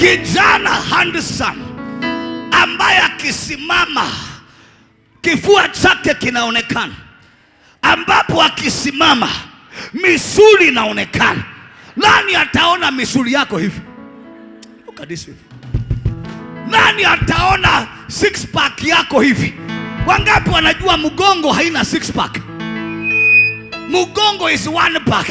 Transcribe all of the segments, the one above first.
kijana handsome ambaye akisimama kifua chake kinaonekana, ambapo akisimama misuli inaonekana. Nani ataona misuli yako hivi? Look at this. Nani ataona six pack yako hivi? Wangapi wanajua mgongo haina six pack? Mgongo is one pack.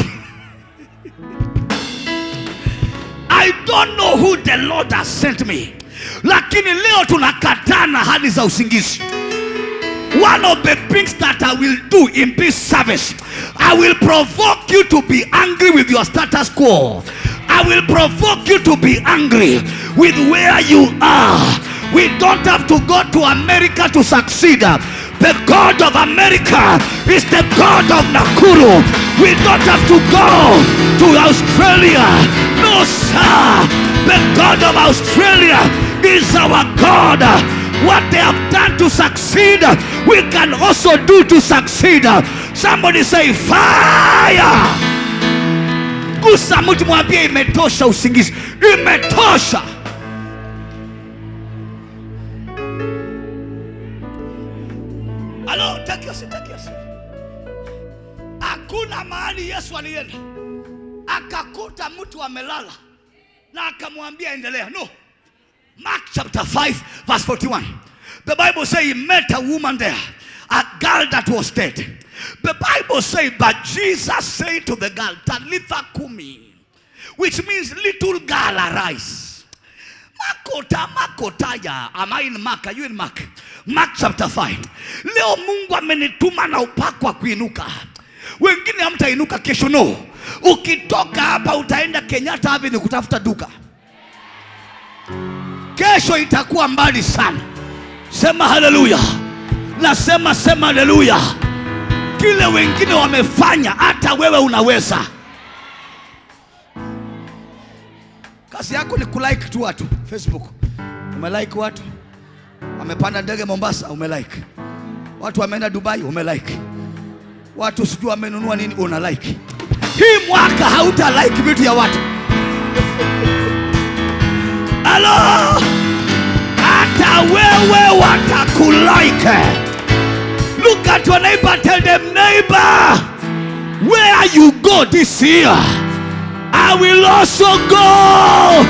I don't know who the Lord has sent me. Lakini leo tunakatana hadi za usingizi. One of the things that I will do in this service, I will provoke you to be angry with your status quo. I will provoke you to be angry with where you are. We don't have to go to America to succeed. The God of America is the God of Nakuru. We don't have to go to Australia. No, sir. The God of Australia is our God. What they have done to succeed, we can also do to succeed. Somebody say fire. Gusa mtu mwambie imetosha usingizi. Imetosha. Hello, take your seat. Hakuna mahali Yesu alienda akakuta mtu amelala na akamwambia endelea. No. Mark chapter 5 verse 41. The Bible says he met a woman there, a girl that was dead. The Bible says, but Jesus said to the girl, Talitha kumi, which means little girl arise. Makotaya. Am I in Mark? Are you in Mark? Mark chapter 5. Leo Mungu amenituma na upako wa kuinuka. Wengine hamtainuka kesho. No. Ukitoka hapa utaenda Kenyatta Avenue kutafuta duka. Kesho itakuwa mbali sana. Sema haleluya. Nasema haleluya. Kile wengine wamefanya hata wewe unaweza. Kazi yako ni kulike tu watu Facebook. Umelike watu. Wamepanda ndege Mombasa, umelike. Watu wameenda Dubai, umelike. Watu sijui wamenunua nini, una like. Hii mwaka hauta like vitu ya watu. Hello. Hata wewe watakulike. Look at your neighbor, tell them, neighbor, where you go this year, I will also go.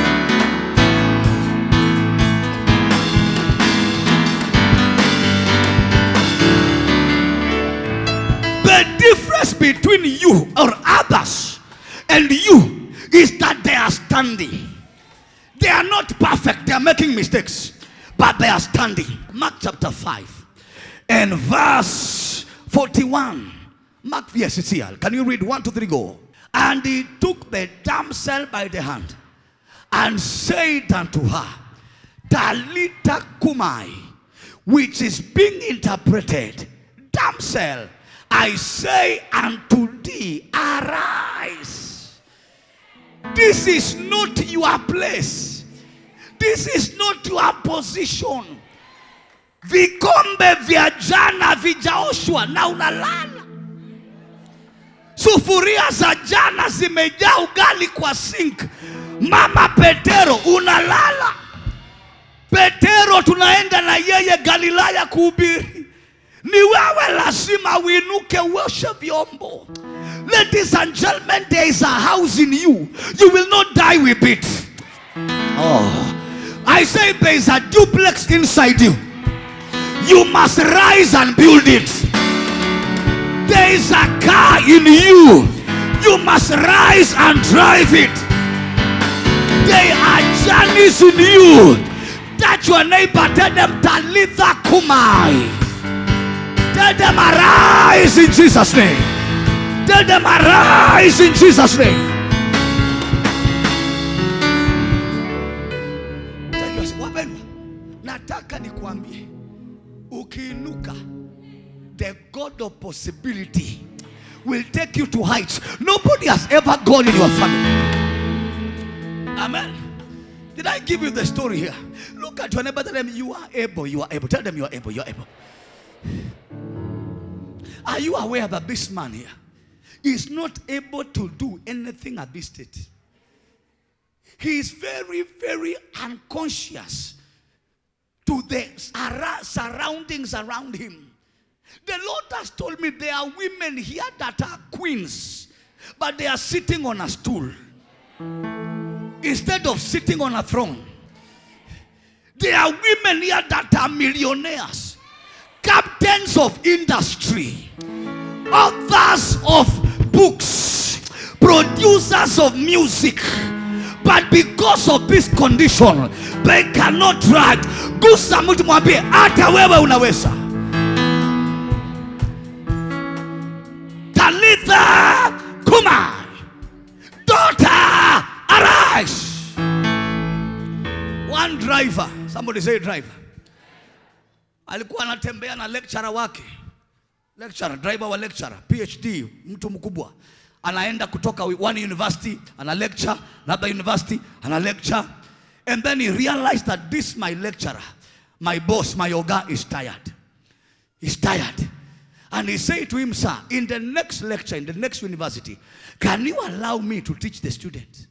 The difference between you or others and you is that they are standing. They are not perfect, they are making mistakes, but they are standing. Mark chapter 5 and verse 41. Mark, yes, it's here. Can you read 1, 2, 3, go? And he took the damsel by the hand and said unto her, Talitha kumai, which is being interpreted, damsel, I say unto thee, arise. This is not your place. This is not your position. Vikombe vya jana vijaoshwa na unalala. Sufuria za jana zimejaa ugali kwa sink. Mama Petero unalala. Petero tunaenda na yeye Galilaya kuhubiri. Ni wewe lazima uinuke uoshe vyombo. Ladies and gentlemen, there is a house in you. You will not die with it. Oh, I say there is a duplex inside you. You must rise and build it. There is a car in you. You must rise and drive it. There are journeys in you. Touch your neighbor, tell them, Talitha kumai. Tell them, arise in Jesus' name. Tell them, arise in Jesus' name. Nataka nikuambie, ukiinuka, the God of possibility will take you to heights nobody has ever gone in your family. Amen. Did I give you the story here? Look at your neighbor, tell them, you are able, you are able. Tell them you are able, you are able. Are you aware that this man here is not able to do anything at this state? he is very, very unconscious to the surroundings around him. The Lord has told me there are women here that are queens, but they are sitting on a stool instead of sitting on a throne. There are women here that are millionaires, captains of industry, authors of books, producers of music, but because of this condition they cannot drag. Gusa mtu mwambie hata wewe unaweza. Talitha kuma, daughter arise. One driver, somebody say driver, alikuwa anatembea na lecturer wake. Lecturer, driver wa lecturer, PhD, mtu mkubwa. Anaenda kutoka one university, ana lecture, another university, ana lecture. And then he realized that this my lecturer, my boss, my yoga is tired. He's tired. And he said to him, sir, in the next lecture, in the next university, can you allow me to teach the students?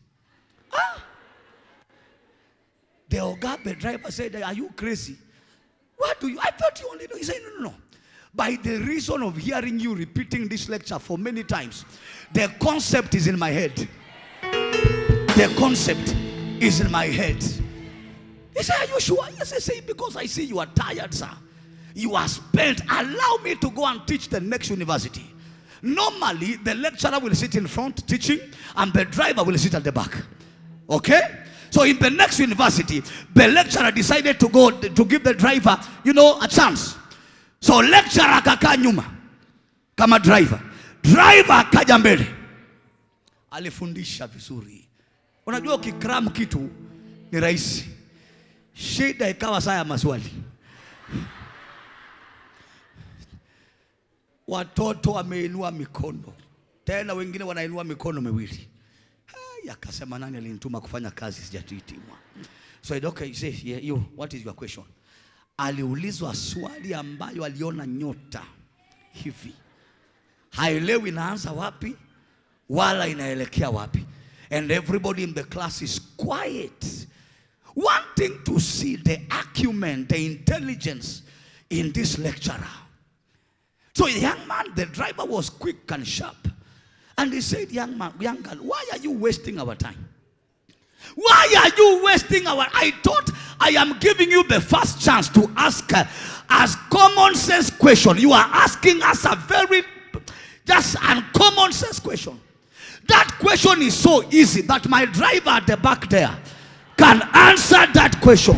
The Ogabe driver said, are you crazy? What do you, I thought you only know. He said, no. By the reason of hearing you repeating this lecture for many times, the concept is in my head. The concept is in my head. He said, are you sure? Yes, I say, because I see you are tired, sir. You are spent. Allow me to go and teach the next university. Normally, the lecturer will sit in front teaching, and the driver will sit at the back. Okay? So in the next university, the lecturer decided to go to give the driver, a chance. So lecturer akakaa nyuma kama driver. Driver akaja mbele. Alifundisha vizuri. Unajua ukikram kitu ni rahisi. Shida ikawa saa ya maswali. Watoto wameinua mikono. Tena wengine wanainua mikono miwili. Akasema nani alinituma kufanya kazi sijatuitimwa. So okay, say, yeah, you, what is your question? Aliulizwa swali ambayo aliona nyota hivi. Haelewi inaanza wapi wala inaelekea wapi. And everybody in the class is quiet, wanting to see the acumen, the intelligence in this lecturer. So the young man, the driver, was quick and sharp. And he said, young man, young girl, why are you wasting our time? Why are you wasting our... I thought I am giving you the first chance to ask as common sense question. You are asking us a very just uncommon sense question. That question is so easy that my driver at the back there can answer that question.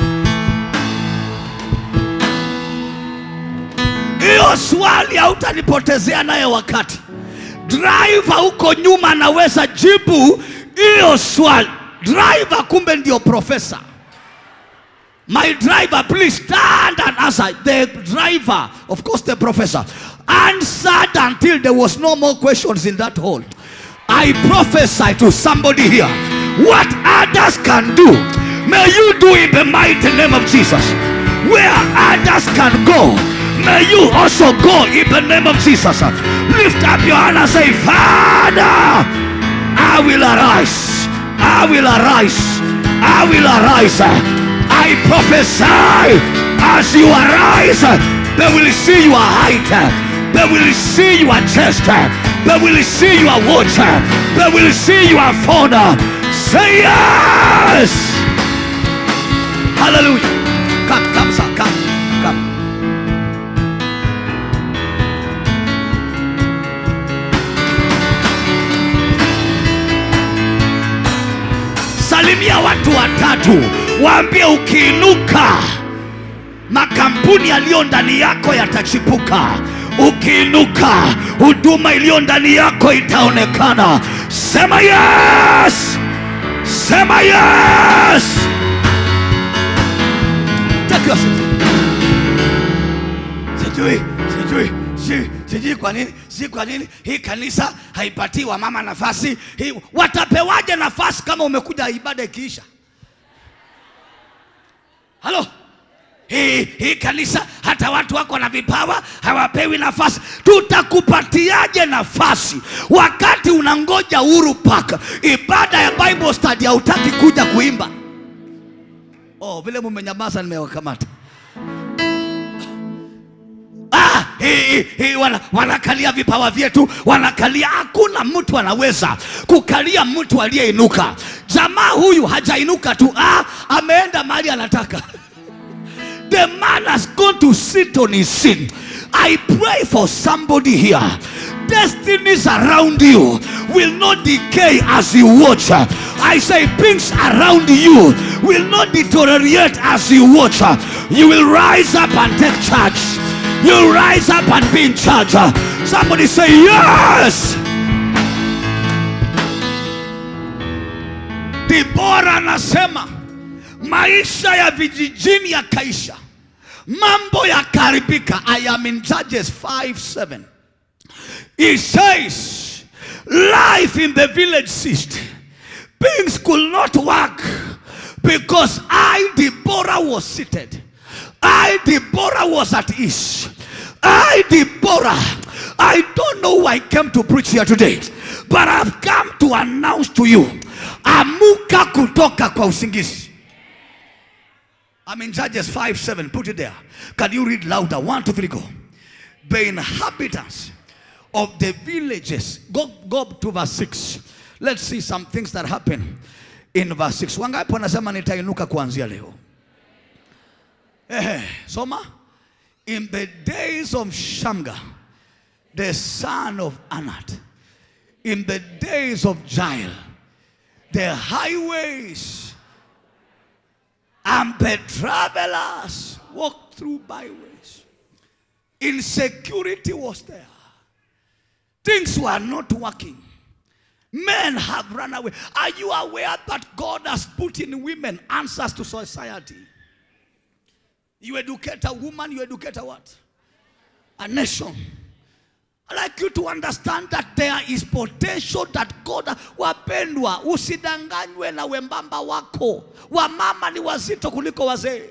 Hiyo swali hautanipotezea naye wakati. Driver huko nyuma anaweza jibu hiyo swali. Driver kumbe ndio professor. My driver, please stand and answer. The driver, of course the professor, answered until there was no more questions in that hall. I prophesy to somebody here, what others can do, may you do in the mighty name of Jesus. Where others can go, may you also go in the name of Jesus. Lift up your hand and say, Father, I will arise. I will arise. I will arise. I prophesy as you arise, they will see your height, they will see your chest, they will see your watch, they will see your phone. Say yes. Hallelujah. Come, sir, come. Salimia watu watatu, waambie ukiinuka makampuni yaliyo ndani yako yatachipuka. Ukiinuka huduma iliyo ndani yako itaonekana. Sema yes. Sema yes. Take your seat. Sijui kwa nini hii kanisa haipatii wamama nafasi. Watapewaje nafasi kama umekuja ibada ikiisha? Halo. hii kanisa hata watu wako na vipawa hawapewi nafasi. Tutakupatiaje nafasi wakati unangoja Uhuru Park ibada ya Bible study hautaki kuja kuimba? Vile mmenyamaza nimewakamata. Wanakalia vipawa vyetu, wanakalia. Hakuna mtu anaweza kukalia mtu aliyeinuka. Jamaa huyu hajainuka tu, ameenda mahali anataka. The man has gone to sit on his seat. I pray for somebody here. Destinies around you will not decay as you watch. I say things around you will not deteriorate as you watch. You will rise up and take charge. You rise up and be in charge. Somebody say yes. Deborah anasema maisha ya vijijini yakaisha, mambo yakaribika. I am in Judges 5:7. He says life in the village ceased. Things could not work because I, Deborah, was seated. I, Deborah, was at ease. I, Deborah, I don't know who I came to preach here today, but I've come to announce to you, amuka kutoka kwa usingizi. I'm in Judges 5:7. Put it there. Can you read louder? 1, 2, 3, go. The inhabitants of the villages. Go to verse 6. Let's see some things that happen in verse 6. Wangapi wanasema nitainuka kuanzia leo? Soma. In the days of Shamgar, the son of Anat, in the days of Jael, the highways and the travelers walked through byways. Insecurity was there. Things were not working. Men have run away. Are you aware that God has put in women answers to society? You educate a woman, you educate a what? A nation. I'd like you to understand that there is potential that God. Wapendwa, usidanganywe na wembamba wako. Wamama ni wazito kuliko wazee.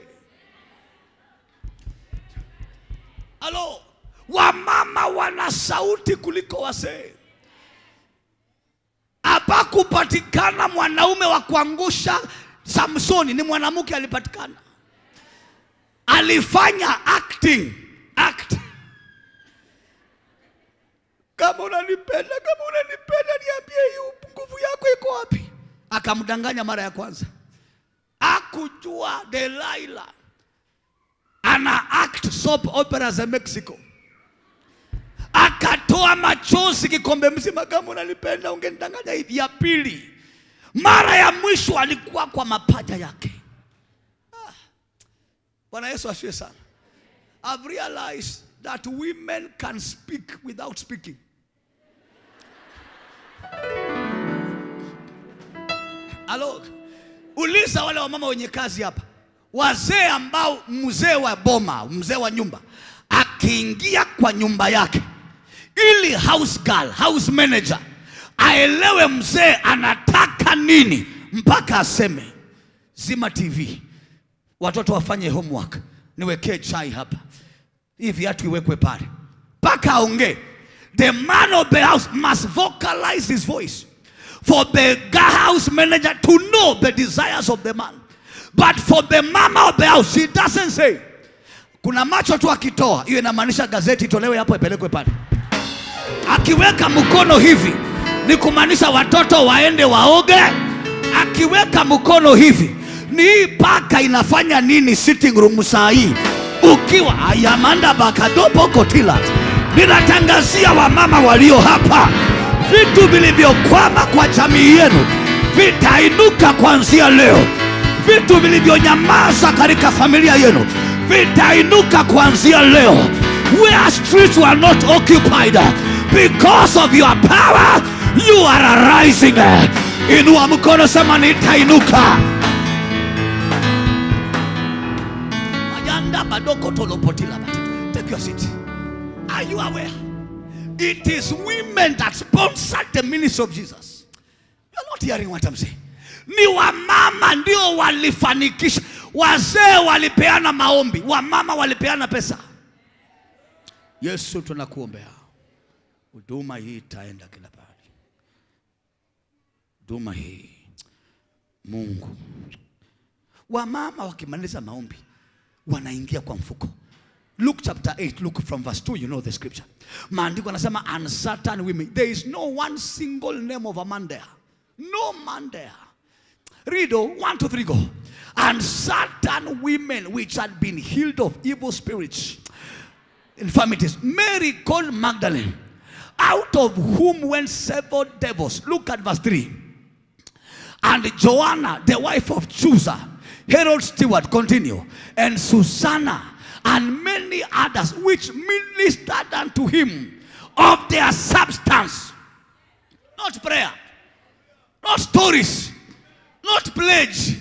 Hello. Wamama wana sauti kuliko wazee. Hapa kupatikana mwanaume wa kuangusha Samsoni, ni mwanamke alipatikana. Alifanya acting. Kama unanipenda niambie hiyo nguvu yako iko wapi? Akamdanganya mara ya kwanza. Akujua Delilah ana act soap opera za Mexico. Akatoa machozi kikombe mzima, kama unanipenda ungenidanganya hivi. Ya pili, mara ya mwisho alikuwa kwa mapaja yake. Bwana Yesu asifiwe sana. I've realized that women can speak without speaking. Alo, uliza wale wamama wenye kazi hapa. Wazee ambao mzee wa boma, mzee wa nyumba akiingia kwa nyumba yake, ili house girl, house manager aelewe mzee anataka nini, mpaka aseme zima TV, watoto wafanye homework, niwekee chai hapa, hivi hatu iwekwe pale, mpaka aongee. The man of the house must vocalize his voice for the house manager to know the desires of the man. But for the mama of the house, she doesn't say. Kuna macho tu akitoa, hiyo inamaanisha gazeti itolewe hapo ipelekwe pale. Akiweka mkono hivi, ni kumaanisha watoto waende waoge. Akiweka mkono hivi, ni hii paka inafanya nini sitting room saa hii? Ukiwa ayamanda bakadopo kotila. Ninatangazia wamama walio hapa, vitu vilivyokwama kwa jamii yenu vitainuka kuanzia leo. Vitu vilivyonyamaza katika familia yenu vitainuka kuanzia leo. Where streets were not occupied, because of your power, you are arising. Inua mkono, sema nitainuka. Majanda badoko tolopotila. Take your seat. Are you aware? It is women that sponsored the ministry of Jesus. You are not hearing what I'm saying. Ni wamama ndio walifanikisha. Wazee walipeana maombi, wamama walipeana pesa. Yesu tunakuombea. Huduma hii itaenda kila pahali. Huduma hii. Mungu. Wamama wakimaliza maombi wanaingia kwa mfuko. Luke chapter 8, look from verse 2, you know the scripture. Maandiko yanasema, and certain women. There is no one single name of a man there. No man there. Read 1, 2, 3, go. And certain women which had been healed of evil spirits, infirmities, Mary called Magdalene, out of whom went 7 devils. Look at verse 3. And Joanna, the wife of Chusa, Herod's steward, continue, and Susanna, and many others which ministered unto him of their substance. Not prayer, not stories, not pledge.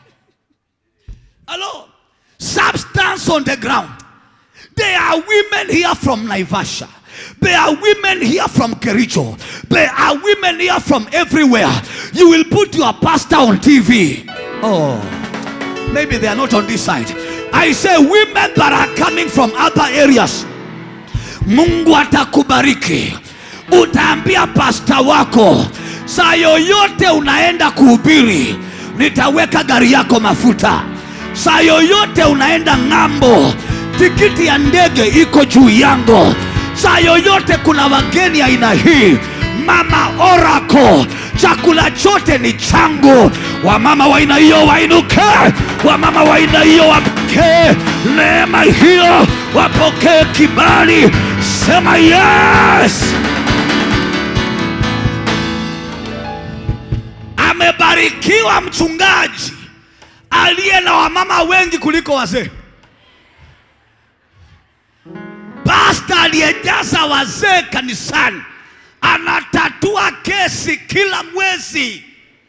Hello? Substance on the ground. There are women here from Naivasha. There are women here from Kericho. There are women here from everywhere. You will put your pastor on TV. Oh, maybe they are not on this side. I say women that are coming from other areas. Mungu atakubariki. Utaambia pastor wako, saa yoyote unaenda kuhubiri, nitaweka gari yako mafuta. Saa yoyote unaenda ng'ambo, tikiti ya ndege iko juu yangu. Saa yoyote kuna wageni aina hii, Mama Oracle, chakula chote ni changu. Wamama wa aina hiyo wainuke. Wamama wa aina hiyo wapokee neema hiyo, wapokee kibali. Sema yes. Amebarikiwa mchungaji aliye na wamama wengi kuliko wazee. Pastor aliyejaza wazee kanisani anatatua kesi kila mwezi.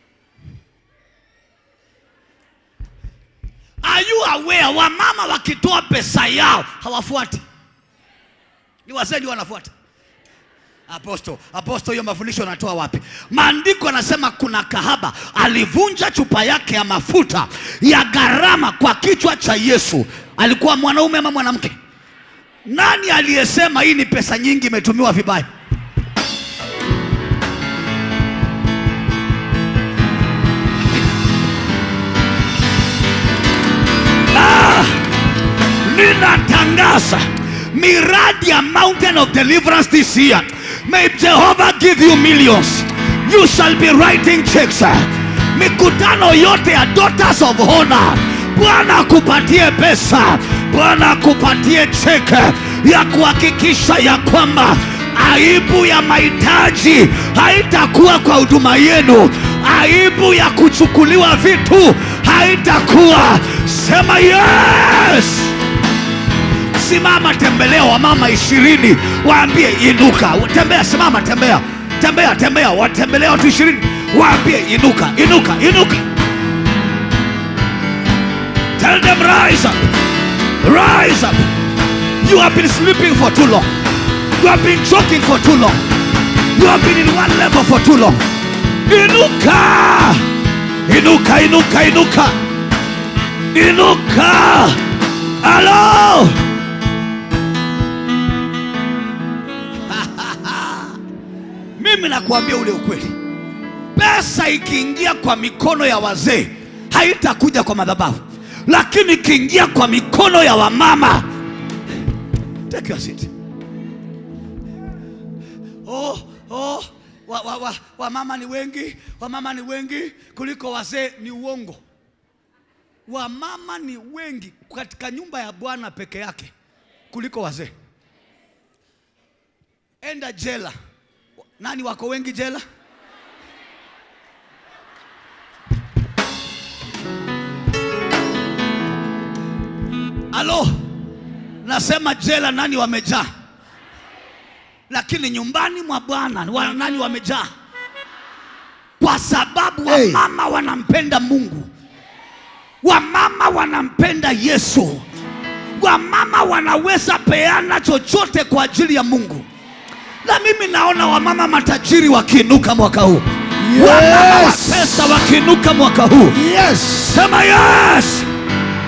Are you aware wamama wakitoa pesa yao hawafuati? Ni wazee ndio wanafuata. Apostle hiyo mafundisho anatoa wapi? Maandiko yanasema kuna kahaba alivunja chupa yake ya mafuta ya gharama kwa kichwa cha Yesu. Alikuwa mwanaume ama mwanamke? Nani aliyesema hii ni pesa nyingi imetumiwa vibaya? Ninatangaza miradi ya Mountain of Deliverance this year. May Jehovah give you millions. You shall be writing checks. Mikutano yote ya Daughters of Honor, Bwana kupatie pesa, Bwana kupatie cheke ya kuhakikisha ya kwamba aibu ya mahitaji haitakuwa kwa huduma yenu. Aibu ya kuchukuliwa vitu haitakuwa. Sema yes. Simama, tembelea wamama 20, waambie inuka. Tembea, simama, tembea. Tembea, watembelea watu 20, waambie inuka. Tell them rise up. Rise up. You have been sleeping for too long. You have been choking for too long. You have been in one level for too long. Inuka. Hello. Mimi nakuambia ule ukweli. Pesa ikiingia kwa mikono ya wazee haitakuja kwa madhabahu. Lakini ikiingia kwa mikono ya wamama, take your seat. Wamama ni wengi kuliko wazee, ni uongo. Wamama ni wengi katika nyumba ya Bwana peke yake kuliko wazee. Enda jela. Nani wako wengi jela? Alo, nasema jela nani wamejaa? Lakini nyumbani mwa Bwana nani wamejaa? Kwa sababu wamama wanampenda Mungu. Wamama wanampenda Yesu. Wamama wanaweza peana chochote kwa ajili ya Mungu. Na mimi naona wamama matajiri wakiinuka mwaka huu. Yes. Wamama wa pesa wakiinuka mwaka huu. Yes. Sema yes.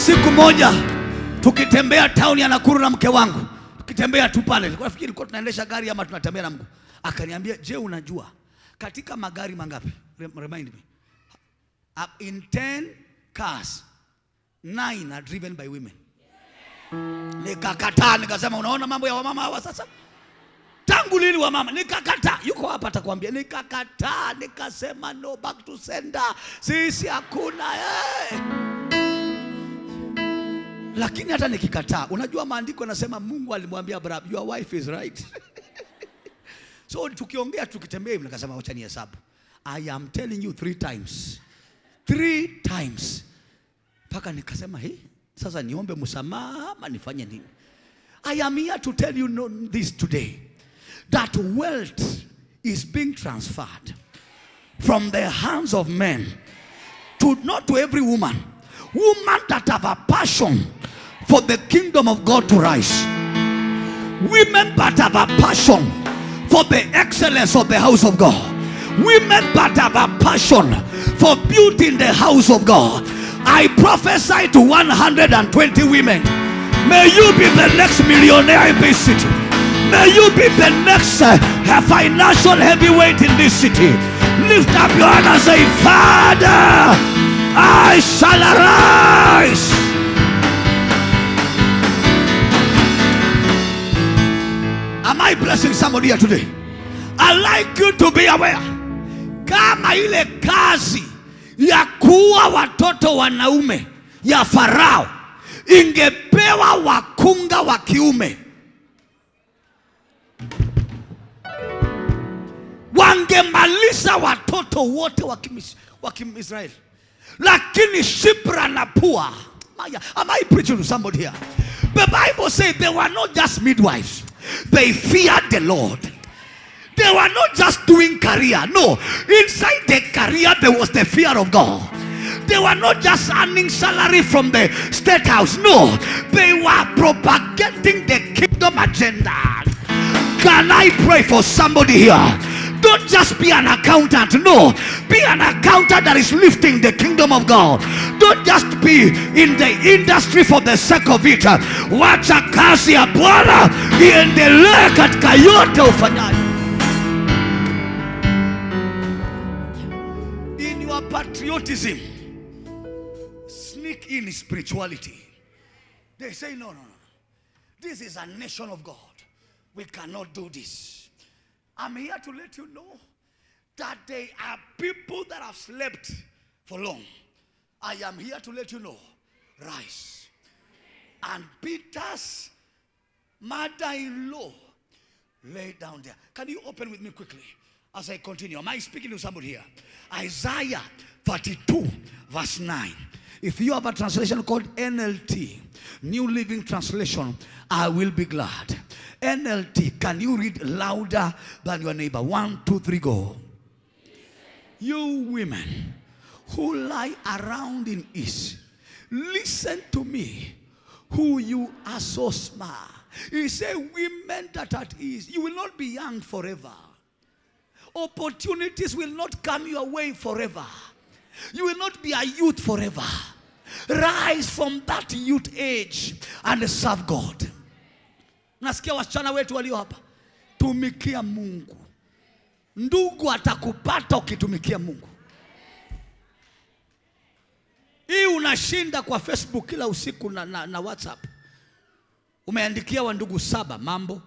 siku moja tukitembea town ya Nakuru na mke wangu, tukitembea tu pale, nilikuwa nafikiri tulikuwa tunaendesha gari ama tunatembea na mguu. Akaniambia, "Je, unajua katika magari mangapi? Remind me. In 10 cars, 9 are driven by women." Nikakataa, nikasema unaona mambo ya wamama hawa sasa? Tangu lini wamama? Nikakataa. Yuko hapa atakwambia. Nikakataa, nikasema no, back to sender. Sisi hakuna Lakini hata nikikataa, unajua maandiko yanasema Mungu alimwambia Abraham, "Your wife is right." So tukiongea tukitembea hivi, nikasema acha nihesabu. I am telling you 3 times. 3 times. Paka nikasema, sasa niombe msamaha ama nifanye nini? I am here to tell you this today, that wealth is being transferred from the hands of men to not to every woman. Women that have a passion for the kingdom of God to rise. Women that have a passion for the excellence of the house of God. Women that have a passion for building the house of God. I prophesy to 120 women. May you be the next millionaire in this city. May you be the next financial heavyweight in this city. Lift up your hand and say, "Father, I shall arise." Am I blessing somebody here today? I'd like you to be aware. Kama ile kazi ya kuua watoto wanaume ya Farao ingepewa wakunga wa kiume, wangemaliza watoto wote wa Kiisraeli. Lakini Shipra na Pua, am I preaching to somebody here? The Bible says they were not just midwives. They feared the Lord. They were not just doing career. No, inside the career there was the fear of God. They were not just earning salary from the state house. No, they were propagating the kingdom agenda. Can I pray for somebody here? Don't just be an accountant. No, be an accountant that is lifting the kingdom of God. Don't just be in the industry for the sake of it. Wacha kazi ya Bwana iendelee katika yote ufanyayo. In your patriotism, sneak in spirituality. They say, no. This is a nation of God. We cannot do this. I'm here to let you know that there are people that have slept for long. I am here to let you know, rise. And Peter's mother-in-law lay down there. Can you open with me quickly as I continue? Am I speaking to somebody here? Isaiah 32 verse 9. If you have a translation called NLT, New Living Translation, I will be glad. NLT, can you read louder than your neighbor? 1, 2, 3, go. You women who lie around in ease, listen to me, who you are so smart. He said, women that at ease, you will not be young forever. Opportunities will not come your way forever. You will not be a youth forever. Rise from that youth age and serve God. Nasikia wasichana wetu walio hapa, tumikia Mungu. Ndugu atakupata ukitumikia Mungu. Hii unashinda kwa Facebook kila usiku na WhatsApp. Umeandikia wa ndugu 7 mambo.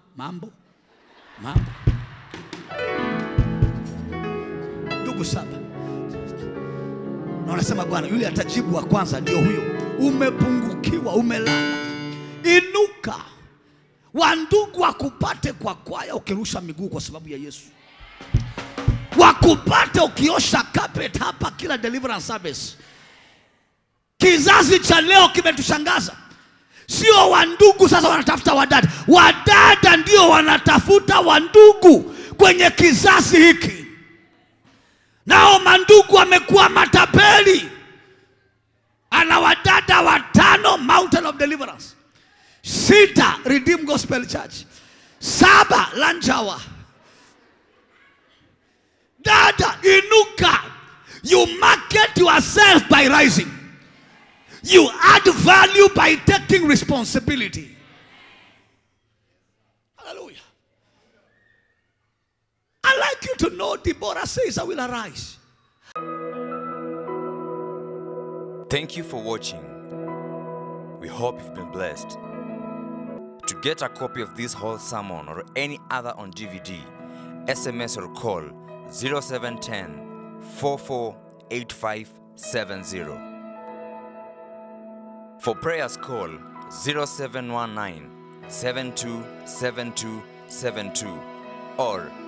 Ndugu 7. Na unasema Bwana yule atajibu wa kwanza ndio huyo. Umepungukiwa, umelala. Inuka. Wandugu wakupate kwa kwaya ukirusha miguu kwa sababu ya Yesu. Wakupate ukiosha carpet hapa kila deliverance service. Kizazi cha leo kimetushangaza. Sio wandugu sasa wanatafuta wadada. Wadada ndio wanatafuta wandugu kwenye kizazi hiki. Nao mandugu wamekuwa matapeli. Ana wadada 5 Mountain of Deliverance. 6 Redeemed Gospel Church. 7 Lanjawa. Dada, inuka. You market yourself by rising. You add value by taking responsibility. Hallelujah. I'd like you to know Deborah says, I will arise. Thank you for watching. We hope you've been blessed. To get a copy of this whole sermon or any other on DVD, SMS or call 0710 448570. For prayers, call 0719 727272 or